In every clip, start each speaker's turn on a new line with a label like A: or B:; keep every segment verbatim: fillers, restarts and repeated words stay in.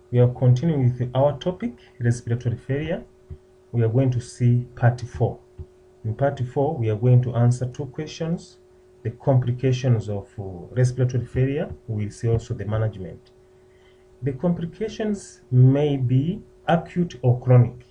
A: We are continuing with our topic, respiratory failure. We are going to see part four. In part four, we are going to answer two questions: the complications of uh, respiratory failure. We will see also the management. The complications may be acute or chronic.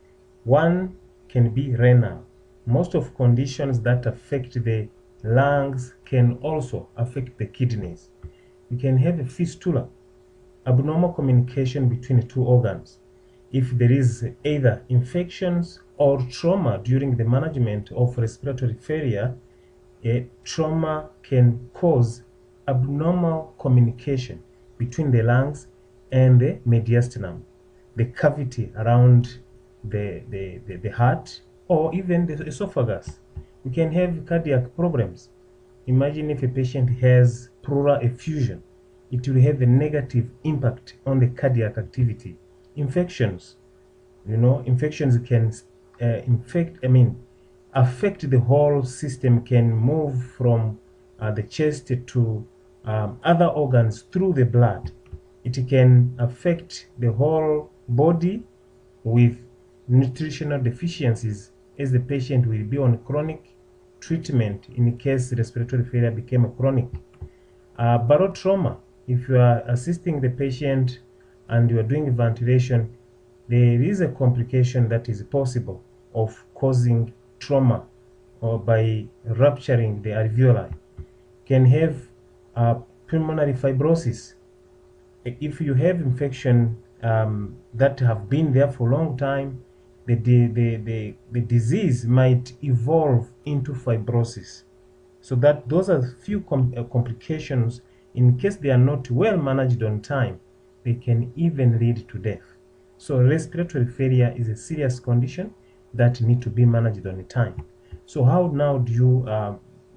A: One can be renal. Most of conditions that affect the lungs can also affect the kidneys. You can have a fistula, abnormal communication between two organs. If there is either infections or trauma during the management of respiratory failure, a trauma can cause abnormal communication between the lungs and the mediastinum, the cavity around the, the, the, the heart, or even the esophagus. You can have cardiac problems. Imagine if a patient has pleural effusion. It will have a negative impact on the cardiac activity. Infections, you know, infections can uh, infect, I mean, affect the whole system, can move from uh, the chest to um, other organs through the blood. It can affect the whole body with nutritional deficiencies, as the patient will be on chronic treatment in case respiratory failure became a chronic. Uh, barotrauma, if you are assisting the patient and you are doing ventilation, there is a complication that is possible of causing trauma or by rupturing the alveoli. Can have uh, pulmonary fibrosis. If you have infection um, that have been there for a long time, the, the, the, the, the disease might evolve into fibrosis. So that those are few com uh, complications. In case they are not well managed on time, they can even lead to death. So respiratory failure is a serious condition that need to be managed on time. So how now do you uh,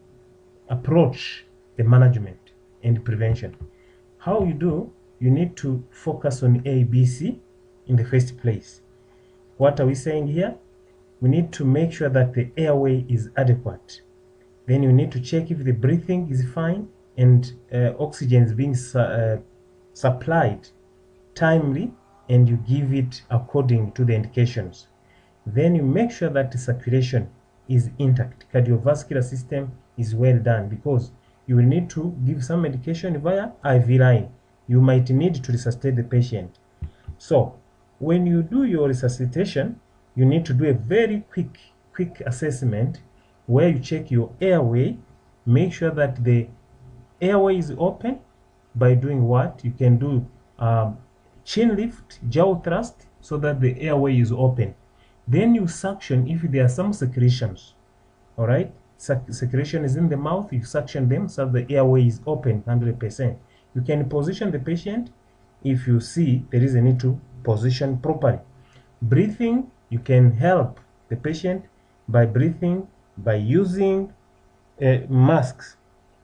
A: approach the management and prevention? How you do, you need to focus on A B C in the first place. What are we saying here? We need to make sure that the airway is adequate. Then you need to check if the breathing is fine and uh, oxygen is being su uh, supplied timely, and you give it according to the indications. Then you make sure that the circulation is intact, cardiovascular system is well done, because you will need to give some medication via I V line. You might need to resuscitate the patient. So when you do your resuscitation, you need to do a very quick, quick assessment where you check your airway, make sure that the airway is open. By doing what? You can do um, chin lift, jaw thrust, so that the airway is open. Then you suction if there are some secretions. All right, Sec secretion is in the mouth, you suction them so the airway is open one hundred percent. You can position the patient if you see there is a need to position properly. Breathing, you can help the patient by breathing by using uh, masks,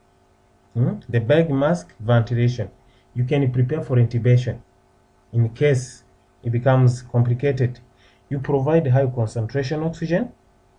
A: hmm? the bag mask ventilation. You can prepare for intubation in case it becomes complicated. You provide high concentration oxygen,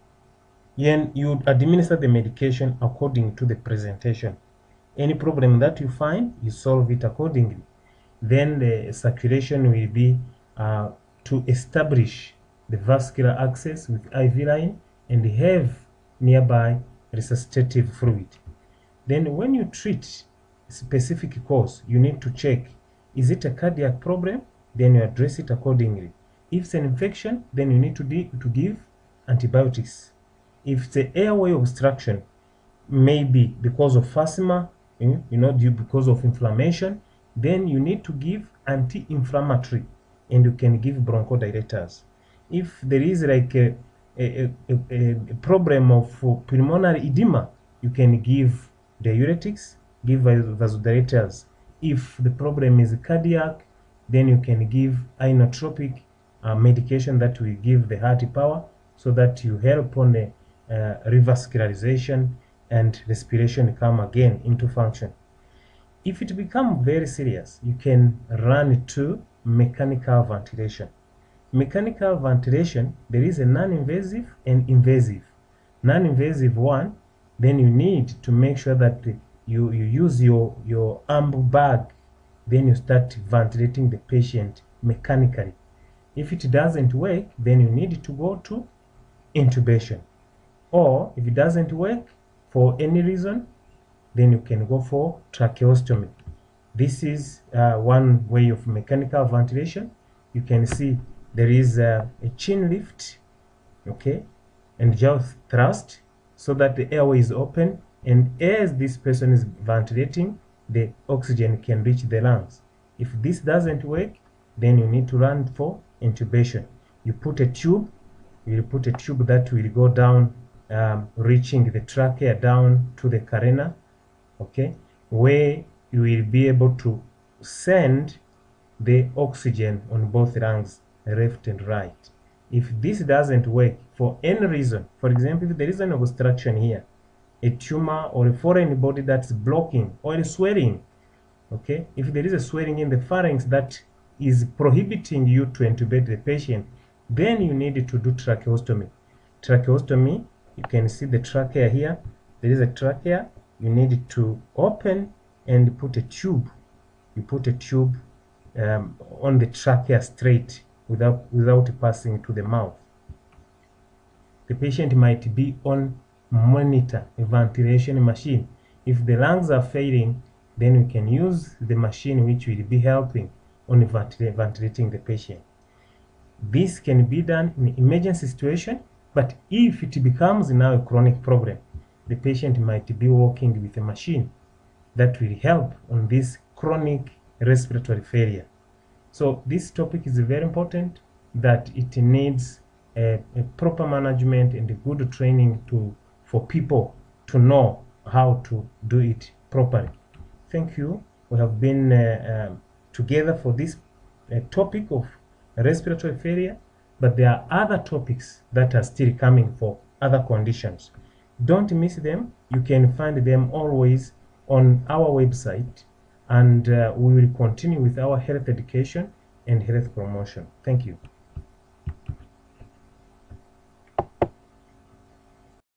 A: and you administer the medication according to the presentation. Any problem that you find, you solve it accordingly. Then the circulation will be uh, to establish the vascular access with I V line and have nearby resuscitative fluid. Then when you treat specific cause, you need to check, is it a cardiac problem? Then you address it accordingly. If it's an infection, then you need to, to give antibiotics. If it's an airway obstruction, maybe because of asthma, you know, due because of inflammation, then you need to give anti-inflammatory, and you can give bronchodilators. If there is like a, a, a, a problem of pulmonary edema, you can give diuretics, give vasodilators. If the problem is cardiac, then you can give inotropic uh, medication that will give the heart power, so that you help on the uh, revascularization and respiration come again into function. If it becomes very serious, you can run to mechanical ventilation. Mechanical ventilation, there is a non-invasive and invasive. Non-invasive one, then you need to make sure that you, you use your, your arm bag, then you start ventilating the patient mechanically. If it doesn't work, then you need to go to intubation. Or if it doesn't work for any reason, then you can go for tracheostomy. This is uh, one way of mechanical ventilation. You can see there is a, a chin lift, okay, and jaw thrust, so that the airway is open, and as this person is ventilating, the oxygen can reach the lungs. If this doesn't work, then you need to run for intubation. You put a tube, you will put a tube that will go down, um, reaching the trachea down to the carena, okay, where you will be able to send the oxygen on both lungs, left and right. If this doesn't work for any reason, for example, if there is an obstruction here, a tumor or a foreign body that's blocking, or a swelling, okay, if there is a swelling in the pharynx that is prohibiting you to intubate the patient, then you need to do tracheostomy. Tracheostomy, you can see the trachea here. There is a trachea. You need to open and put a tube. You put a tube um, on the trachea straight without, without passing to the mouth. The patient might be on monitor, a ventilation machine. If the lungs are failing, then we can use the machine which will be helping on ventil ventilating the patient. This can be done in emergency situation, but if it becomes now a chronic problem, the patient might be working with a machine that will help on this chronic respiratory failure. So this topic is very important, that it needs a, a proper management and a good training to for people to know how to do it properly. Thank you. We have been uh, um, together for this uh, topic of respiratory failure, but there are other topics that are still coming for other conditions. Don't miss them. You can find them always on our website, and uh, we will continue with our health education and health promotion. Thank you.